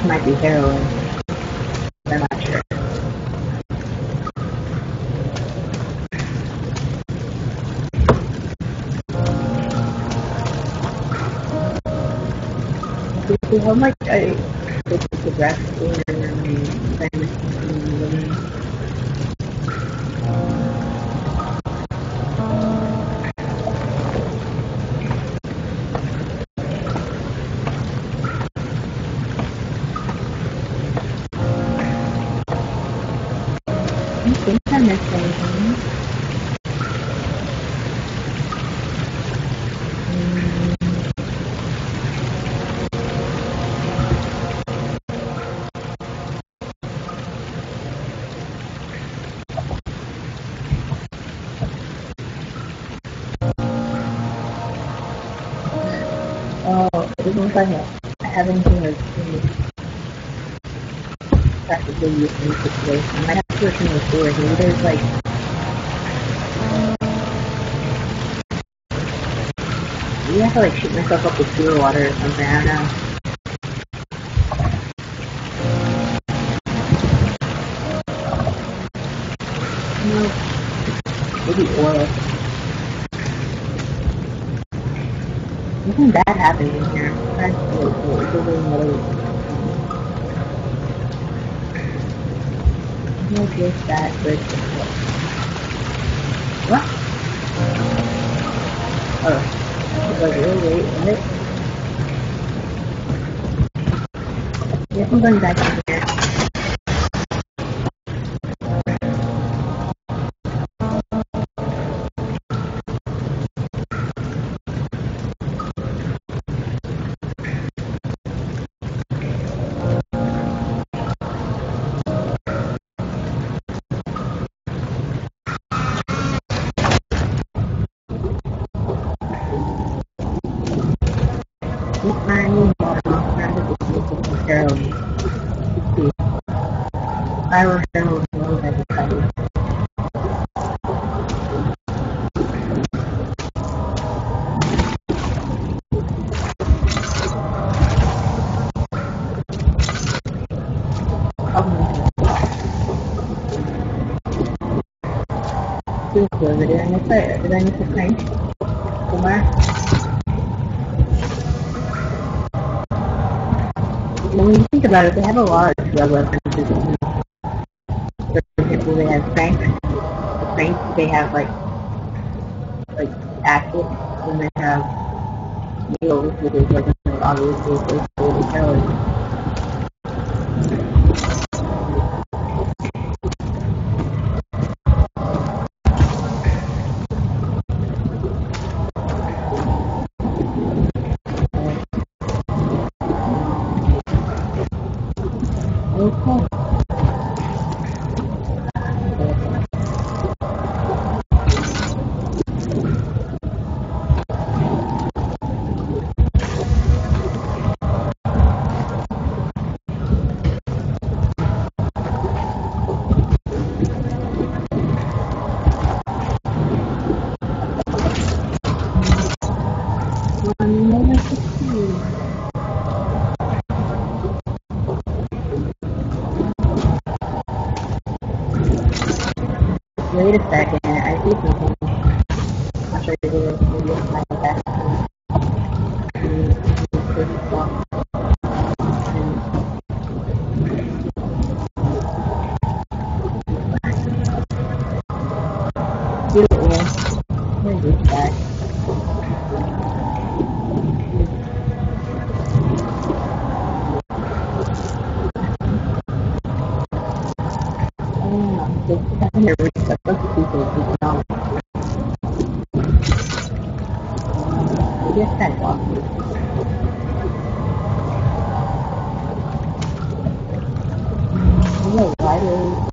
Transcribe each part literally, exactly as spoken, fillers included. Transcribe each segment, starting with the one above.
this might be heroin. I'm not sure. See how much I take the breath in I think I missed anything. Oh, it doesn't look like I have anything like practically used in this situation. I might have to look in the stores. Maybe there's like maybe I have to like shoot myself up with sewer water or something. I don't know. No. Maybe oil. Nothing bad happening in here. I'm not just that, but what? Oh, it's like really late, isn't it? Yes, I'm going back in here. I need water. I'm trying to get this heroin. I will heroin alone as a study. Still close it. Did I miss it? Did I miss a crank somewhere? When you think about it, they have a lot of drug weapons. For example, they have cranks. The cranks, they have like like acid, and they have needles, which is like obviously associated with heroin. Okay. Wait a second, I see something. I'll show you the video of my back. Beautiful. Where's this back? Oh, this is kind of weird. Let's see if it's not. Maybe it's kind of awesome. No, why do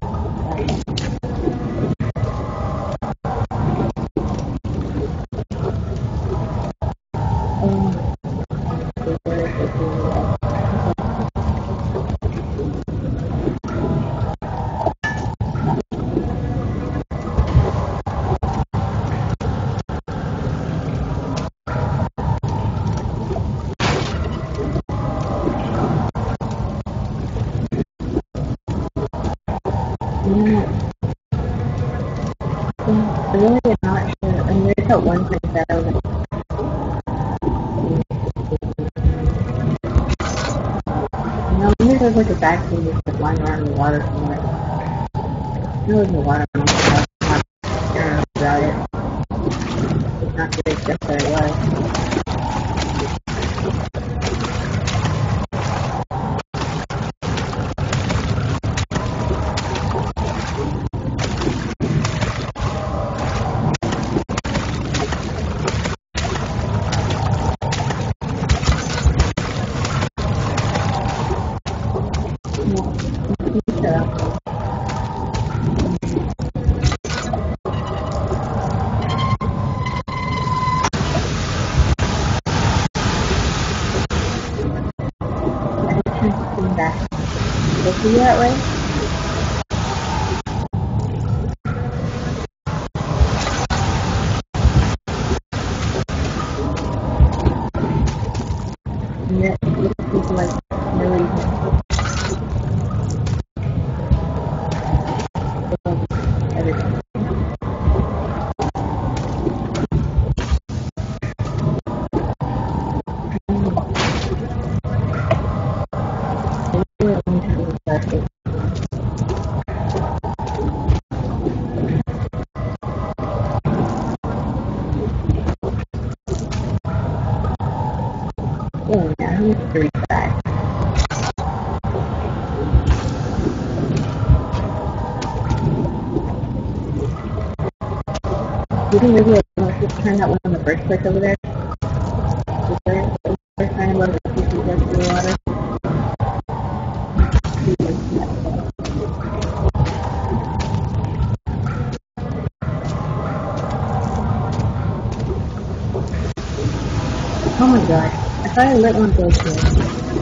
Yeah. I'm really not sure. I mean, there's that one thing that I was like, no, maybe there's like a vaccine just like lying around in the water somewhere. I know there's no water on the water. I don't know about it. It's not good, just that it was. Back. Will it be that way? And that is like no reason. Everything. Oh, now he's three back. You think maybe I just turn that one in the first place over there? Is there the first time about the P C goes to the water? Oh my god. I thought I let one go too.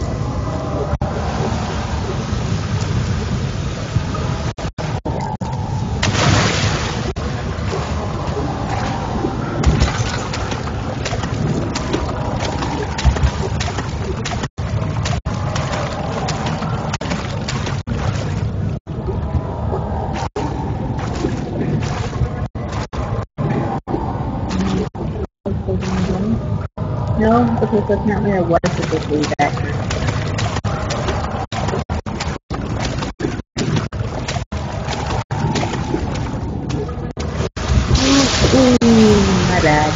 No, because that's not where I was supposed to be back. Ooh, my bad.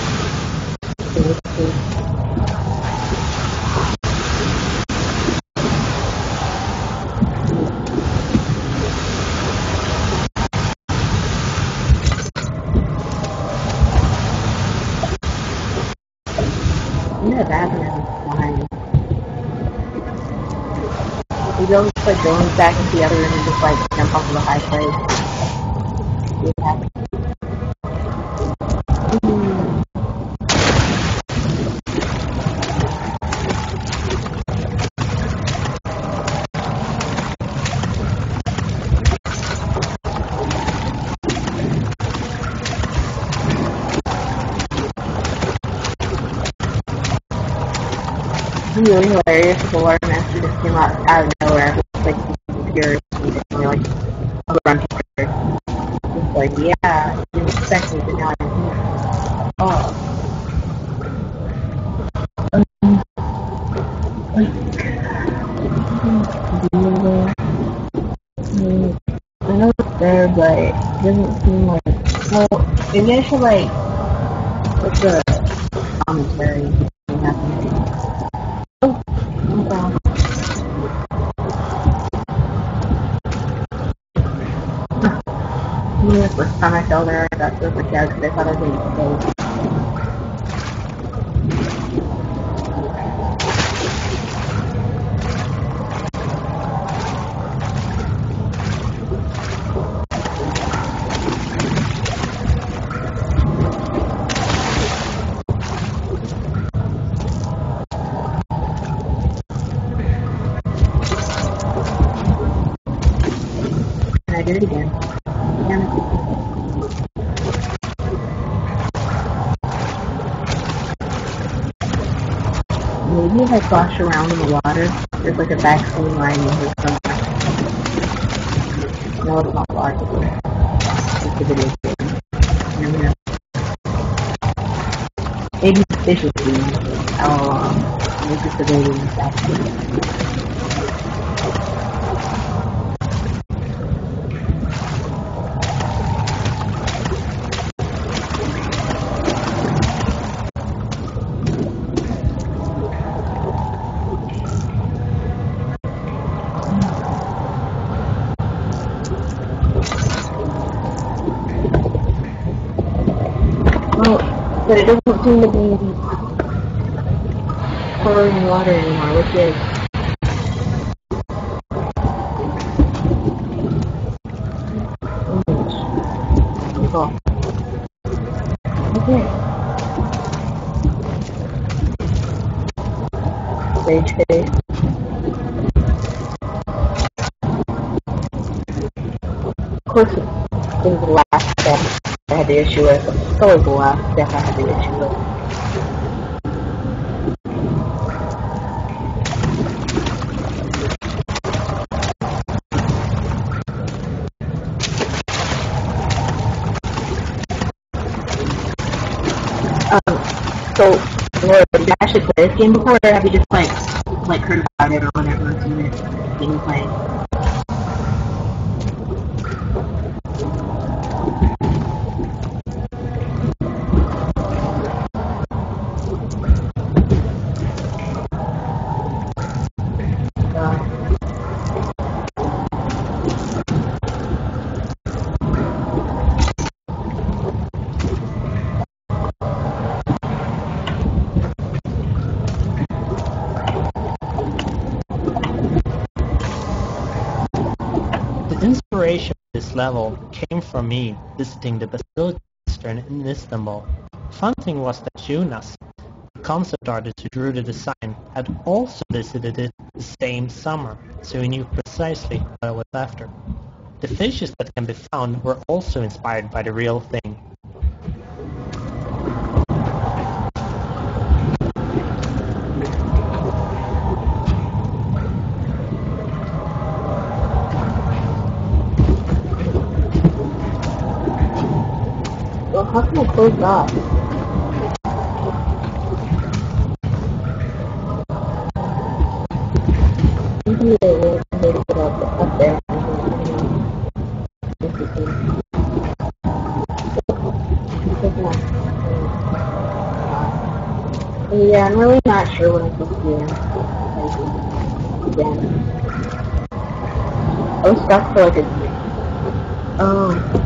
I'm in the bathroom, it's fine. We go just like going back into the other room and just like jump off of the high place. Yeah. Mm. It's really hilarious if the water master just came out, out of nowhere, just like pure, you know, like a bunch of her. Just like, yeah, you didn't expect me, but now I'm here. Oh. Um, like, I know it's there, but it doesn't seem like, well, maybe I should like, what's the commentary happening? Oh, oh god. I mean, the first time I fell there, I got so freaked out because I thought I was going to explode. And I did it again. Damn it. Maybe if I splash around in the water, there's like a vaccine lying in here somewhere. No, it's not logical. It's a video game. You never know. Maybe fish will be. I'll um, make this a video game after. But it doesn't seem to be pouring water anymore, which is cool. Okay. Stage phase. Of course, it was the last step I had the issue with. It's always the last step I had the issue with. Um, so, Laura, have you actually played this game before, or have you just, like, like heard about it or whatever, seen it being played? The inspiration for this level came from me visiting the Basilica in Istanbul. Fun thing was that Jonas, the concept artist who drew the design, had also visited it the same summer, so he knew precisely what I was after. The fishes that can be found were also inspired by the real thing. Well, how can I close that? Maybe they will make it up, up there. Yeah, I'm really not sure what I'm supposed to do. Again. I was stuck for like a... Oh.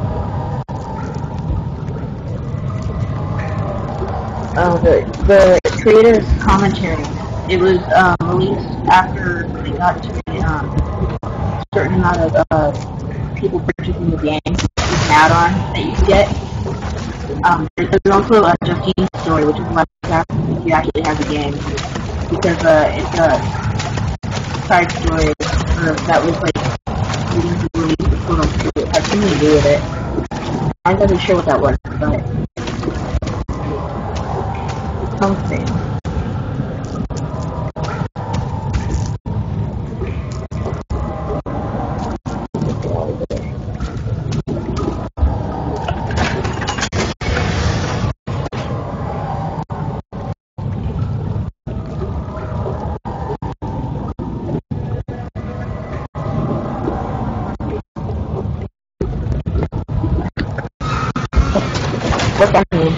Uh, the, the creator's commentary. It was um, released after they got to a um, certain amount of uh, people purchasing the game. It's an add-on that you can get. Um, there's also a Justine story, which is less after if you actually have the game, because uh, it's a side story uh, that was like leading to the release of Portal two. It had something to do with it. I wasn't sure what that was, but something. What's that mean?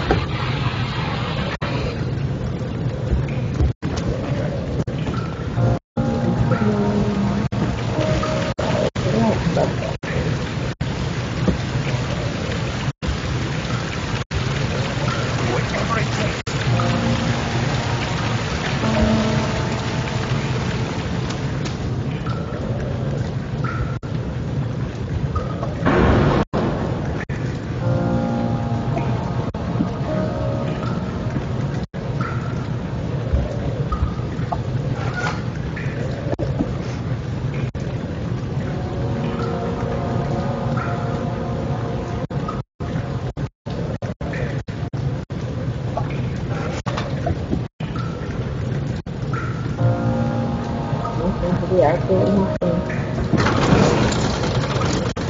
Absolutely nothing.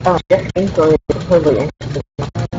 Oh, this game story is totally interesting.